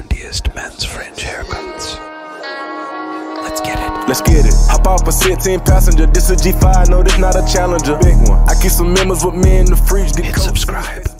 trendiest men's fringe haircuts. Let's get it. Let's get it. Hop off a 16 passenger. This a G5, no, this not a Challenger. Big one. I keep some members with me in the fridge. Hit subscribe.